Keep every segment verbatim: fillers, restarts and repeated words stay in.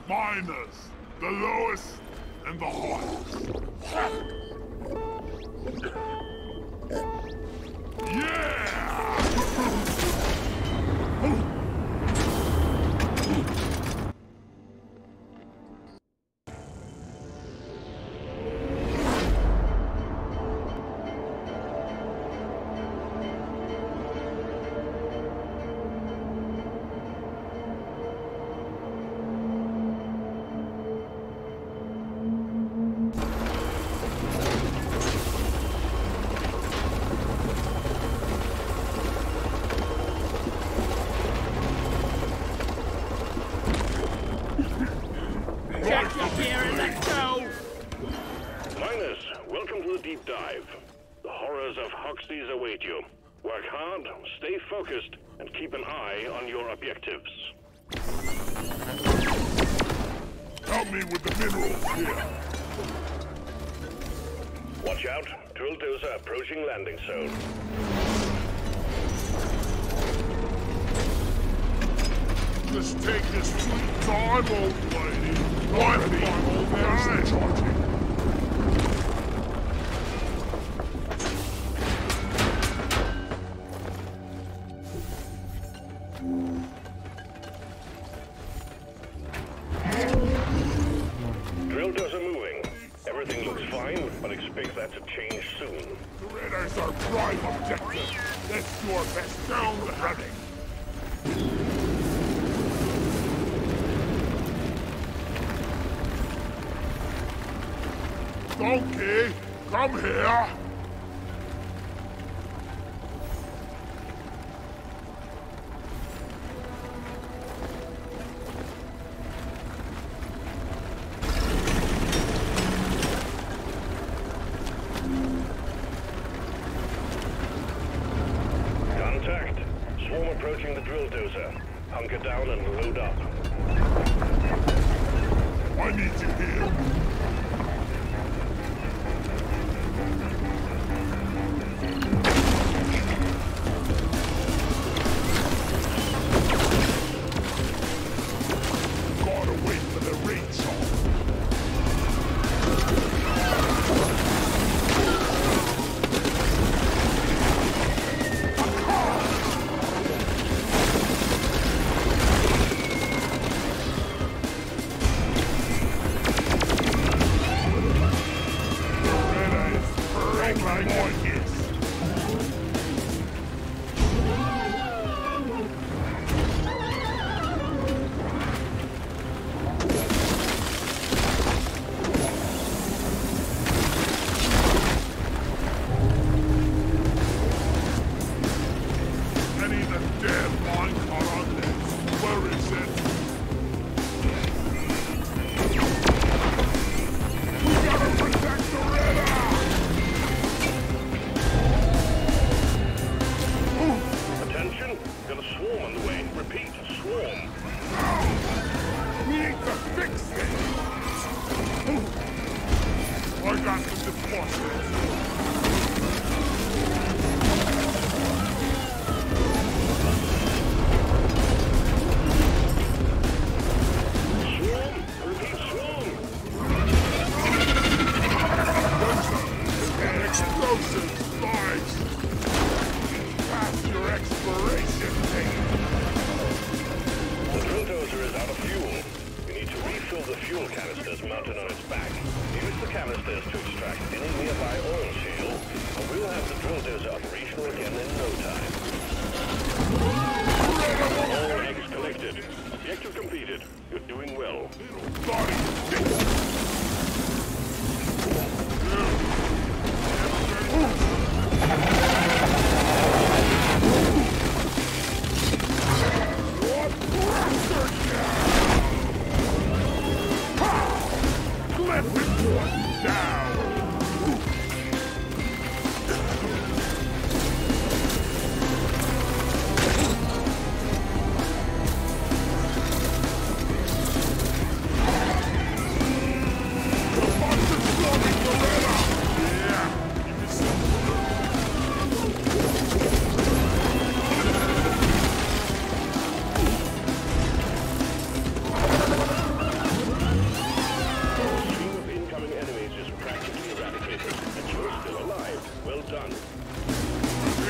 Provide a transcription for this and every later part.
Miners, the lowest and the highest. Yeah! Deep dive. The horrors of Hoxie's await you. Work hard, stay focused, and keep an eye on your objectives. Help me with the minerals here. Watch out. Drill dozer approaching landing zone. Just take your sweet time, old lady. I'm fine, old man. Charging. Drill dozer moving. Everything looks fine, but expect that to change soon. The Raiders are prime objective. Let's do our best down the running. Donkey, come here! Contact. Swarm approaching the drill dozer. Hunker down and load up. I need you here.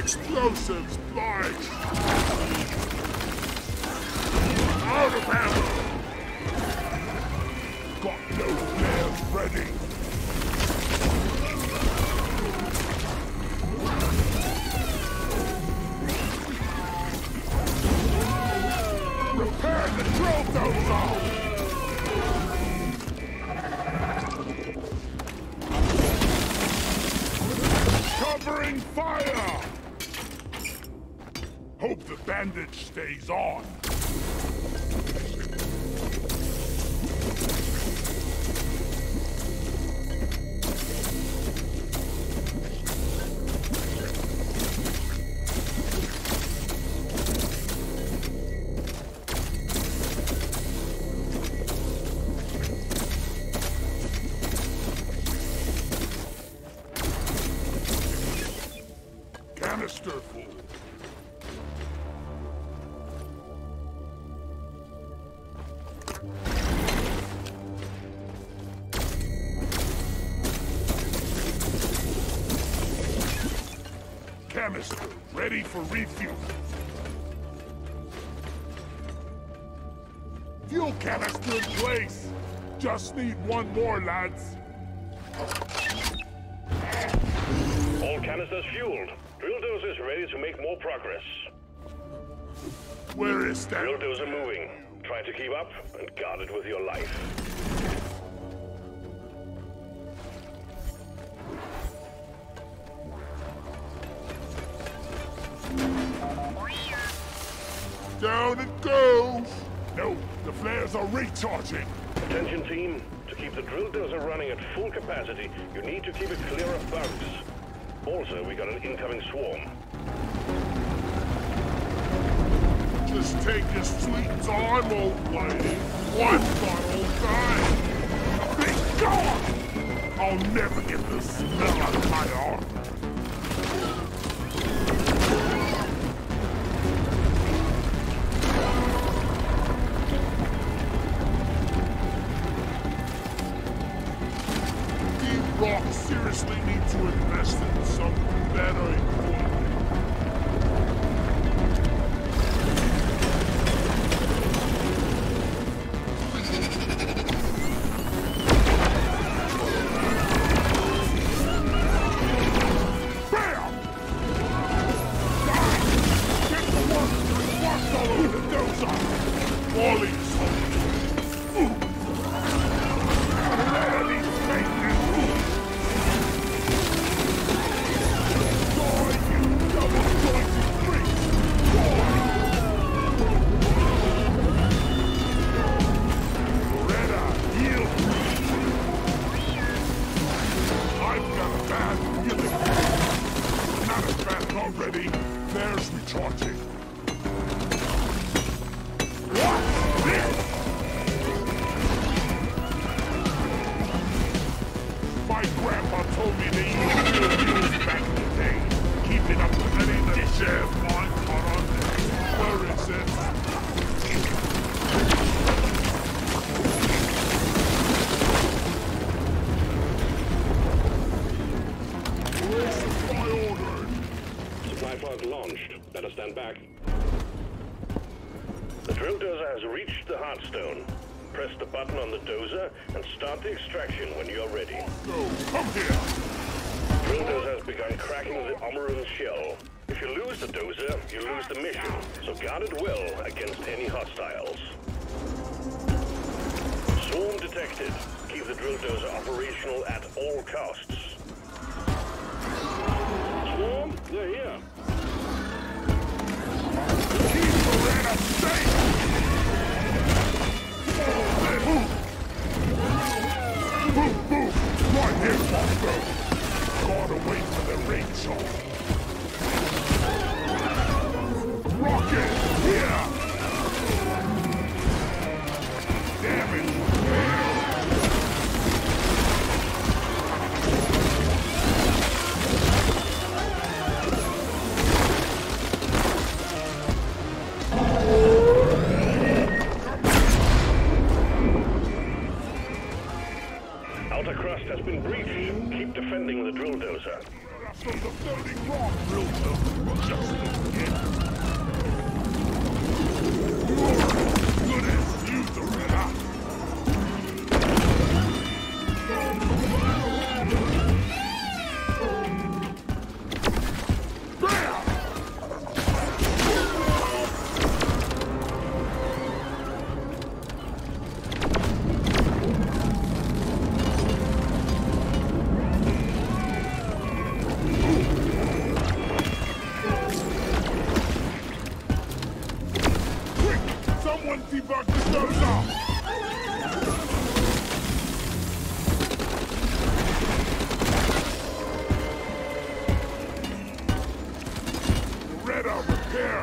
Explosives, like! Out of ammo! Got no flares ready! Repair the drill dozer! Covering fire! Hope the bandage stays on. Canister full. Canister ready for refuel. Fuel canister in place. Just need one more, lads. All canisters fueled. Drill dozer is ready to make more progress. Where is that? Drill dozer moving. Try to keep up and guard it with your life. Down it goes! No, the flares are recharging. Attention team, to keep the drill dozer running at full capacity, you need to keep it clear of bugs. Also, we got an incoming swarm. Just take your sweet time, old lady. One bottle time. Be gone! I'll never get the smell out of my arm. Rock seriously need to invest in some better equipment. Bam! Die! Get to work! Squash all over the dozer! Wally's home. Already, there's recharging. What's this? My grandpa told me they used real mules back in the day. Keep it up with any of the share mine caught on there. Where is it? Where's the fire order? Supply pod launched. Better stand back. The drill dozer has reached the Heartstone. Press the button on the dozer and start the extraction when you're ready. Go, come here! Drill dozer has begun cracking the Omeron shell. If you lose the dozer, you lose the mission, so guard it well against any hostiles. Swarm detected. Keep the drill dozer operational at all costs. Swarm, they're here. Keep Loretta safe! Move! Move, move! Right here, Mongo! Gotta wait for the rain shot. Rocket! Here! Damn it! Outer crust has been breached. Keep defending the drill dozer. us from the floating rock builder. Just again. You're as good as you, Doretta. Someone debug the dozer! Reda, repair!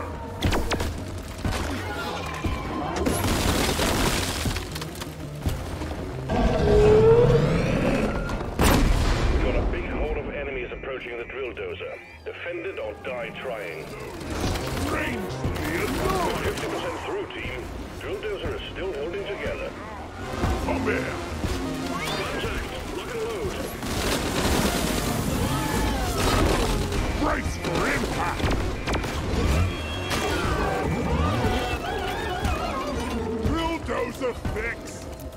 We've got a big horde of enemies approaching the drill dozer. Defend it or die trying. Strangely enough! fifty percent through, team. Drill dozer is still holding together. Come here! Contact! Lock and load! Brace for impact! Drill dozer fix!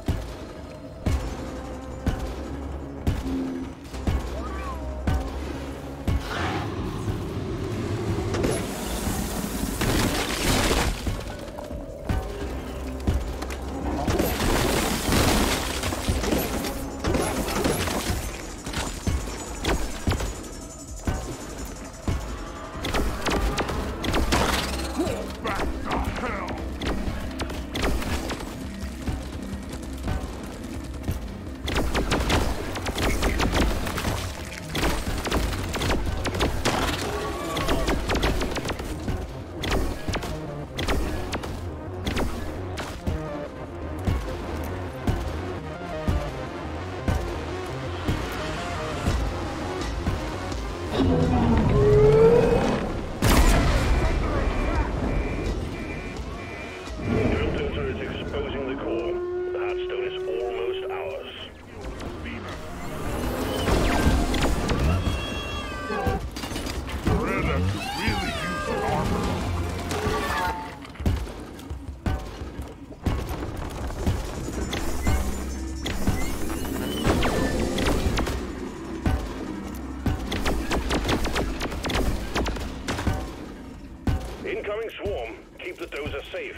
Incoming swarm. Keep the dozer safe.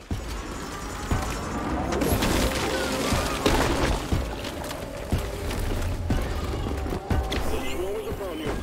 The swarm is upon you.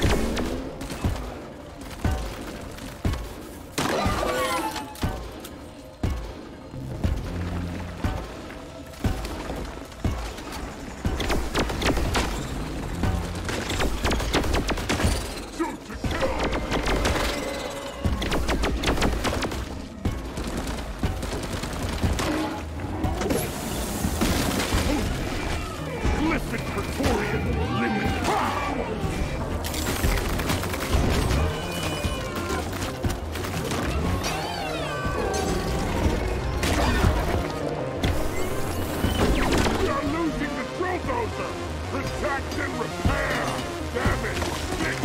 Protect and repair! Damage! Fix!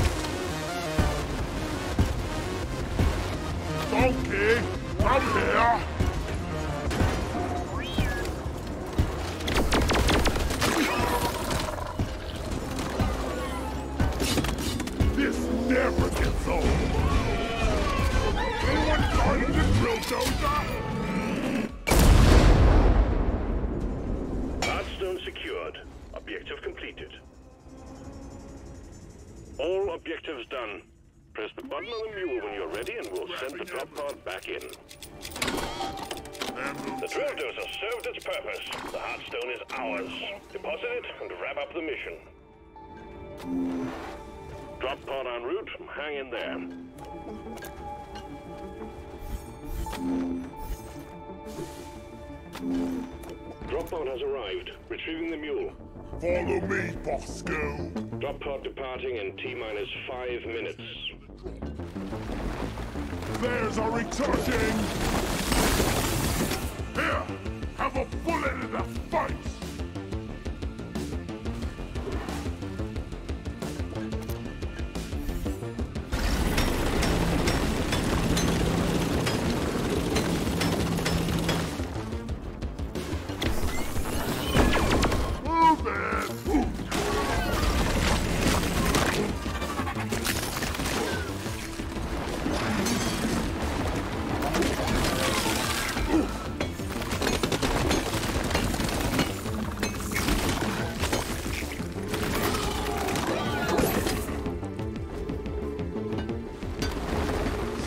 Donkey! I'm here! This never gets old! Anyone started the drill dozer? Hearthstone secured. Objective completed. All objectives done. Press the button on the mule when you're ready and we'll send the drop pod back in. The drill dozer served its purpose. The Hearthstone is ours. Deposit it and wrap up the mission. Drop pod en route. Hang in there. Drop pod has arrived. Retrieving the mule. Follow me, Bosco. Drop pod departing in T-minus five minutes. There's a recharging! Here! Have a bullet in the face!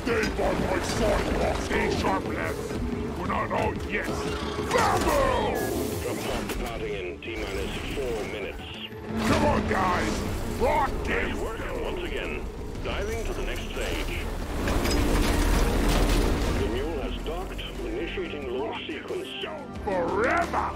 Stay by my side, Boss. Stay sharp, lads. We're not out yet. Babble! Drop pod departing in T-minus four minutes. Come on, guys. Rock Nice it. work once again. Diving to the next stage. The mule has docked, initiating launch sequence. Forever.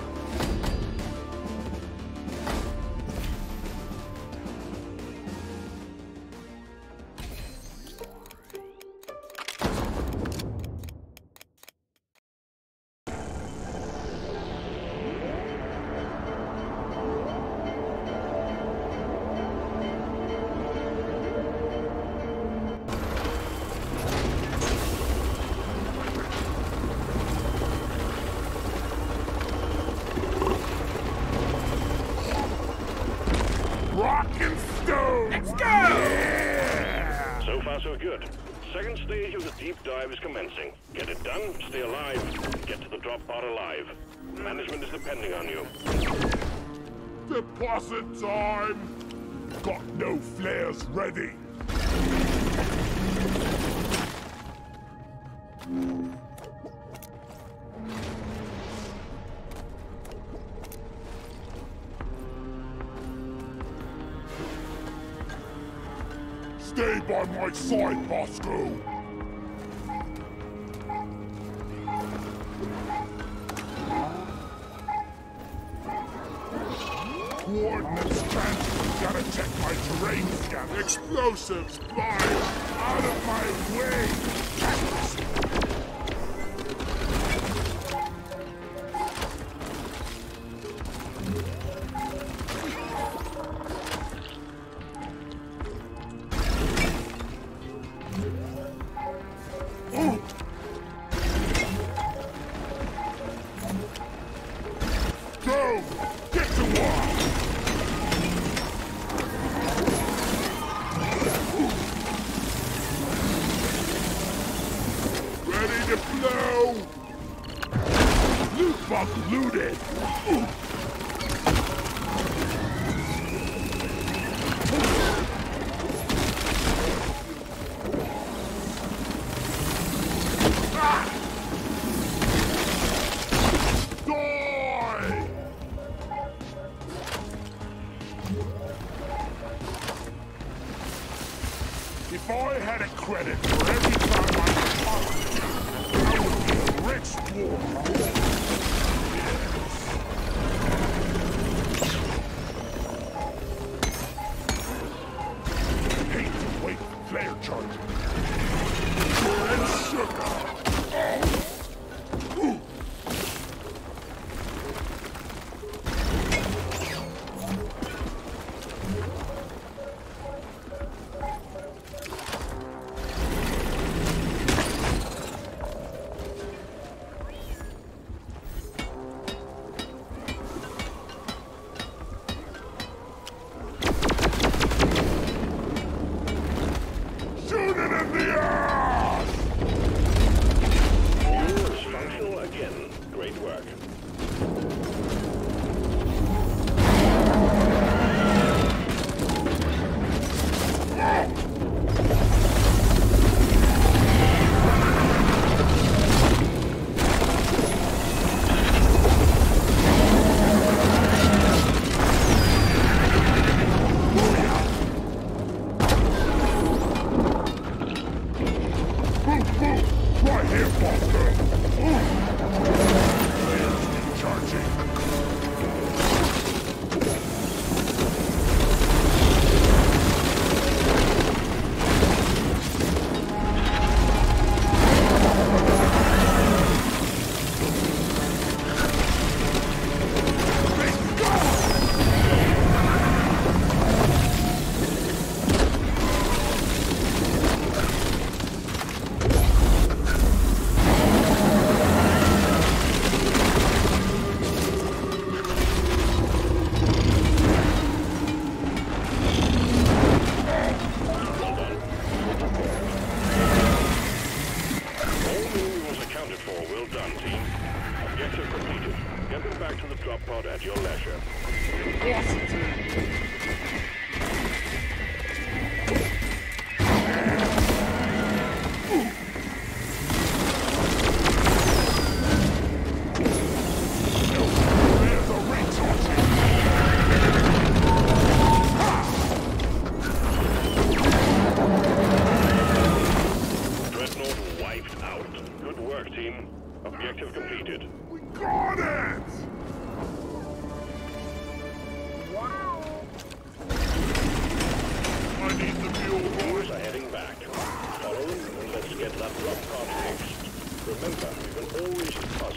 Rock and stone! Let's go! Yeah! So far, so good. Second stage of the deep dive is commencing. Get it done, stay alive, get to the drop pod alive. Management is depending on you. Deposit time! Got no flares ready. Stay by my side, Bosco! Coordinates transferred. Gotta check my terrain scan. Explosives flying out of my way! Go! Get to work! Ready to blow! Loot box looted! Ah! Die! If I had a credit for every time I deposited, I would be a rich dwarf. Yes. Hate to wait for flare charges. And sugar. Oh. Ooh. Shoot it in the ass! Mule is functional again. Great work. Move, move! Right here, Foster! Flares recharging.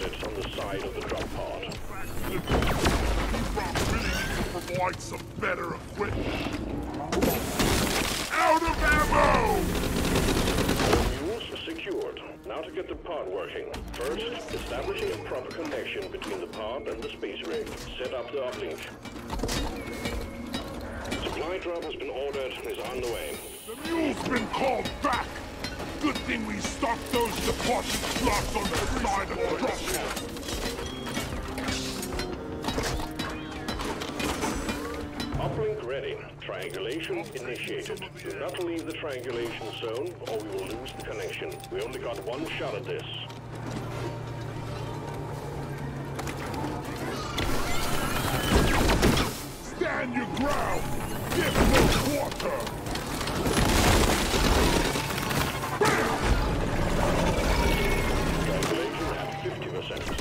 exits on the side of the drop pod. You really need to provide some better equipment. Out of ammo! All mules secured. Now to get the pod working. First, establishing a proper connection between the pod and the space rig. Set up the uplink. Supply drop has been ordered and is on the way. The mule's been called back! Good thing we stopped those deposit slots on the side of the drop pod. Uplink ready. Triangulation initiated. Do not leave the triangulation zone or we will lose the connection. We only got one shot at this. Stand your ground! Give no quarter! Bam! Triangulation at fifty percent.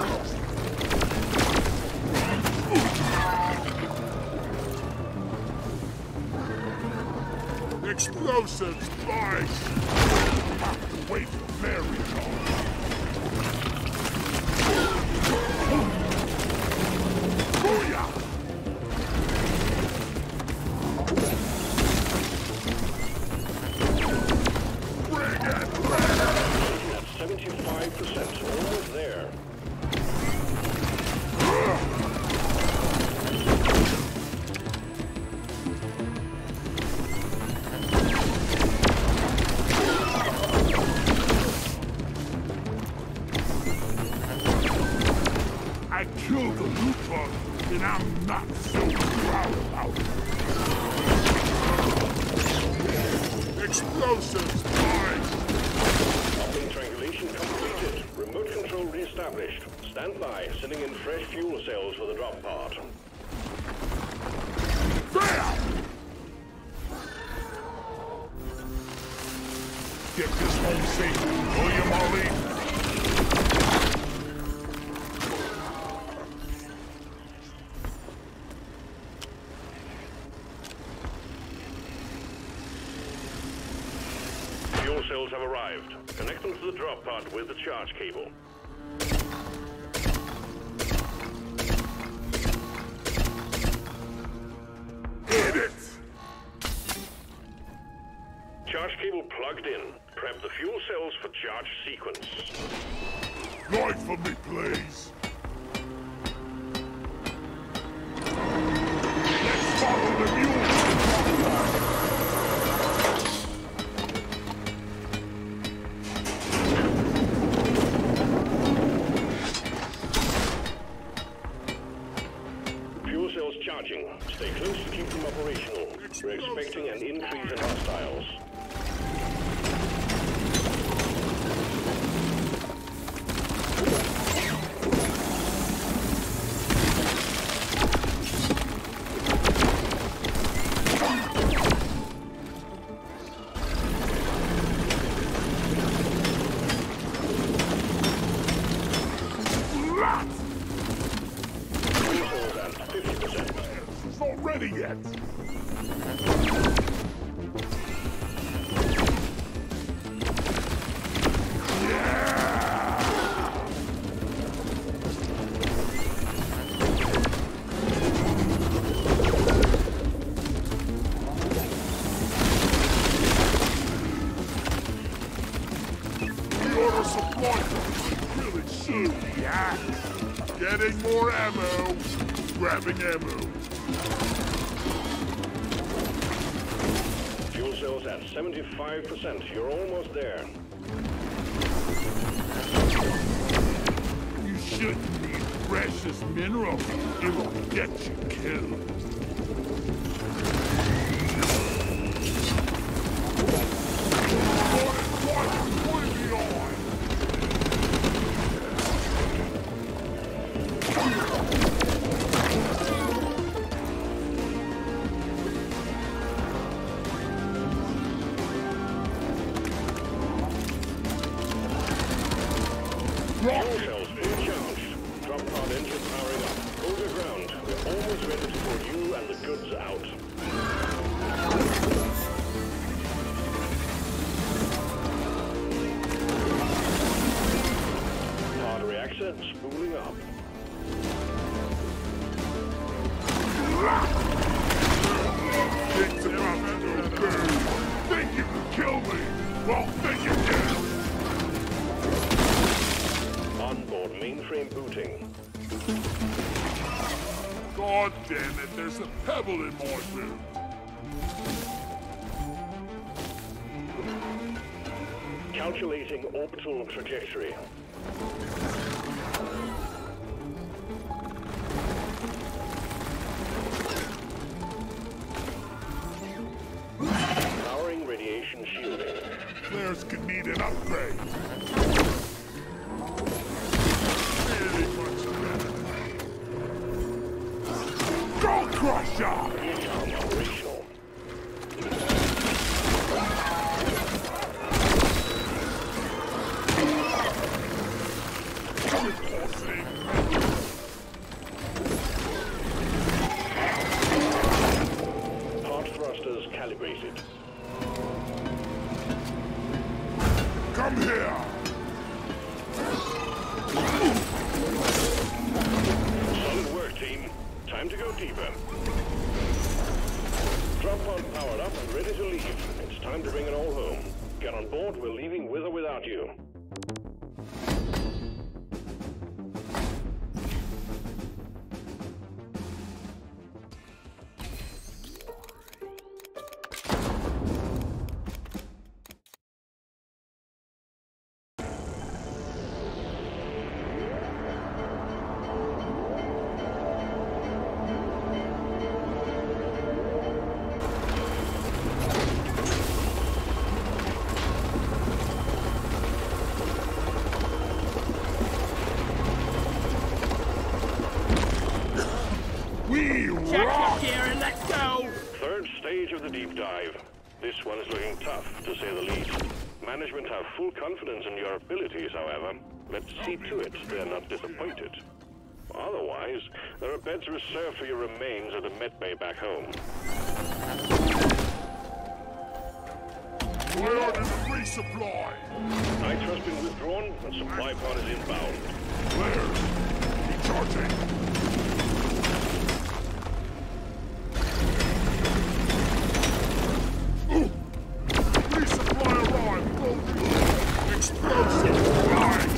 Explosives, nice! Have to wait for very long. Booyah! Bring it, bring it! At seventy-five percent, almost there. I killed the loot bug, and I'm not so proud about it. Explosives, nice! Uplink triangulation completed. Remote control reestablished. Stand by, sending in fresh fuel cells for the drop pod. Bam! Get this home safe, will you, Molly? Fuel cells have arrived. Connect them to the drop pod with the charge cable. Hit it! Charge cable plugged in. Prep the fuel cells for charge sequence. Right for me, please. Let's follow the mule. Fuel cells charging. Stay close to keep them operational. We're expecting an increase in hostiles. Fuel cells at fifty percent. It's not ready yet. Your supply really should be hacked. Getting more ammo. Grabbing ammo. Fuel cells at seventy-five percent. You're almost there. You shouldn't need precious mineral. It'll get you killed. Fuel cells full charge. Drop pod engine powering up. Hold your ground. We're almost ready to pull you and the goods out. Pod reactor Well, think you can. Onboard mainframe booting. God damn it, there's a pebble in my boot. Calculating orbital trajectory. Powering radiation shielding. Flares could need an upgrade. Really much better. Go Crusher! Recon operational. Part thrusters calibrated. Come here! Solid work, team. Time to go deeper. Drop pod powered up and ready to leave. It's time to bring it all home. Get on board, we're leaving with or without you. We Check rock! your gear and let's go! Third stage of the deep dive. This one is looking tough, to say the least. Management have full confidence in your abilities, however. Let's see to it they're not disappointed. Otherwise, there are beds reserved for your remains at the medbay back home. Priority resupply! Nitro's been withdrawn, and supply pod is inbound. Flares! Recharging! Resupply arrived! Go! Explosive! Right!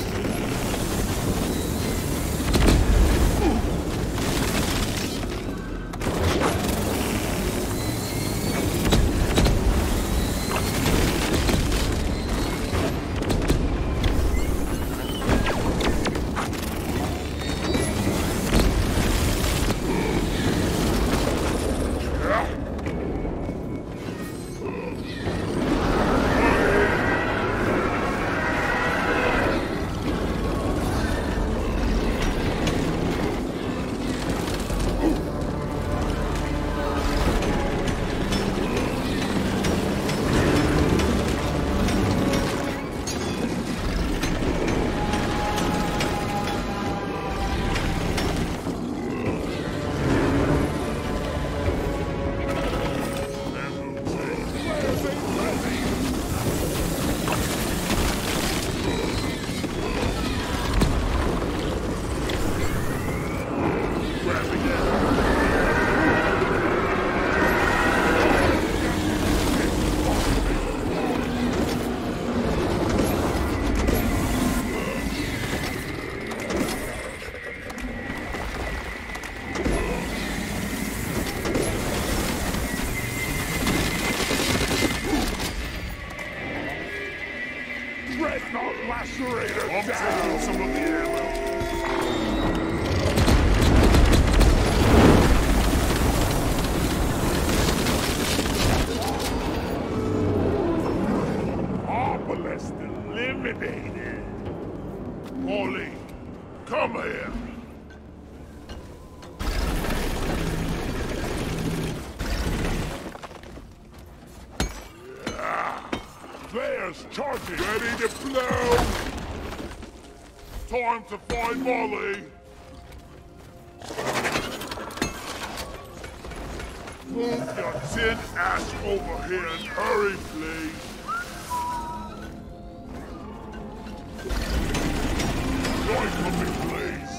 Dreadnought lacerator I'm down. Taking some of the ammo. Obelisk eliminated. Ollie, come here. Flares charging! Ready to blow! Time to find Molly! Move your tin ass over here and hurry, please! Join coming, please!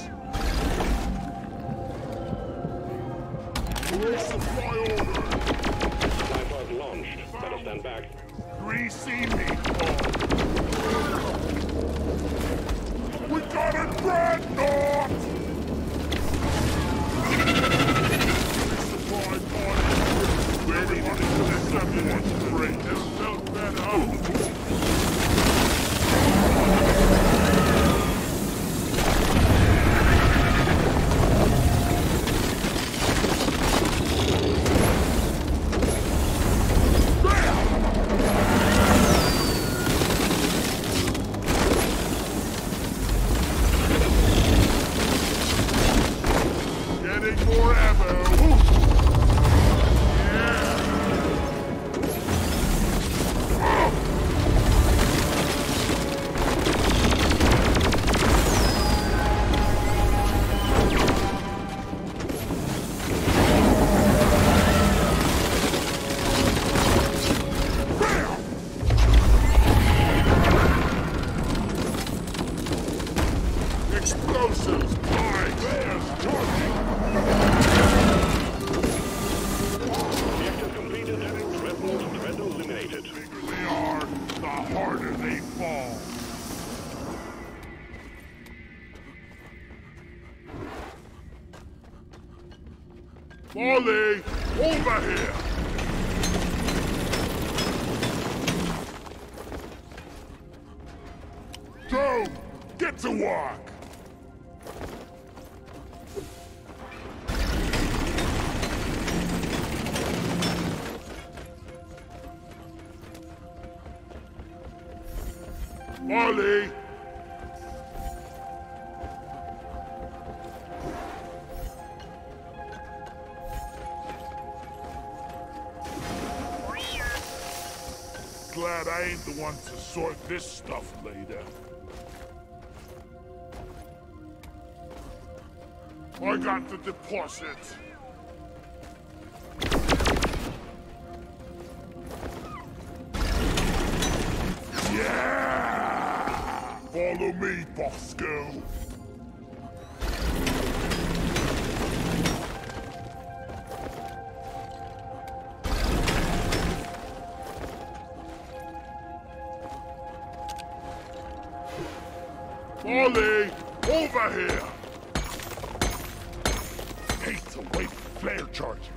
Resupply order! Supply pod launched. Better stand back. Greasy meatball. We got a dreadnought! Supply party. Everybody to the seven break. This felt better. Explosives! Fire! Flares! Charging! Objective completed. Rebel threat eliminated. The bigger they are, the harder they fall. Molly! Over here! Joe! Get to work! Molly! Glad I ain't the one to sort this stuff later. I got the deposit. Yeah! Follow me, Bosco. Molly, over here! Hate to wait for flare charges.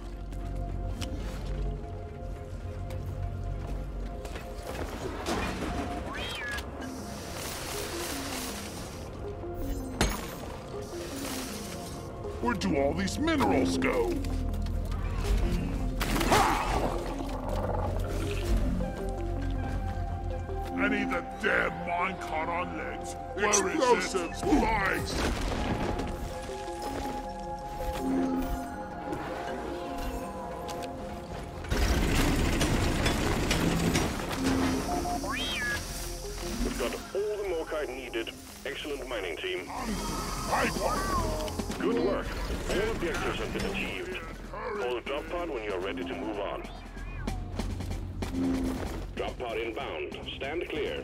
Where'd do all these minerals go? I need the damn minecart on legs. Where Explosives, is it? Lights! We've got all the Morkite needed. Excellent mining team. Good work. All objectives have been achieved. Call the drop pod when you're ready to move on. Drop pod inbound. Stand clear.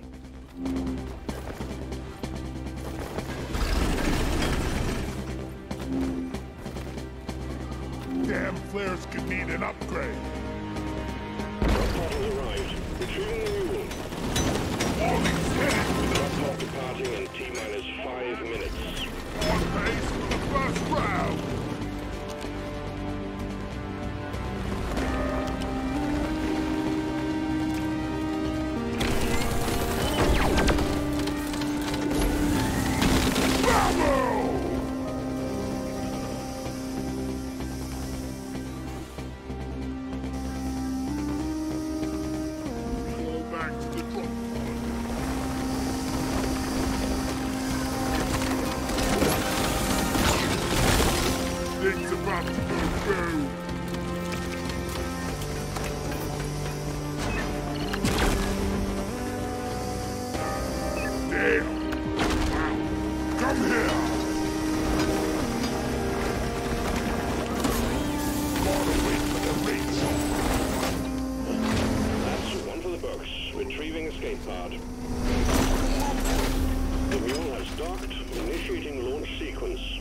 Damn flares could need an upgrade. Drop pod has arrived. Retrieving the mule. All these headed for Drop pod departing in T minus five minutes. on pace for the first round. Things about to go through. Damn. Wow. Come here. Gotta wait for the reach. That's one for the books. Retrieving escape pod. The mule has docked. Initiating launch sequence.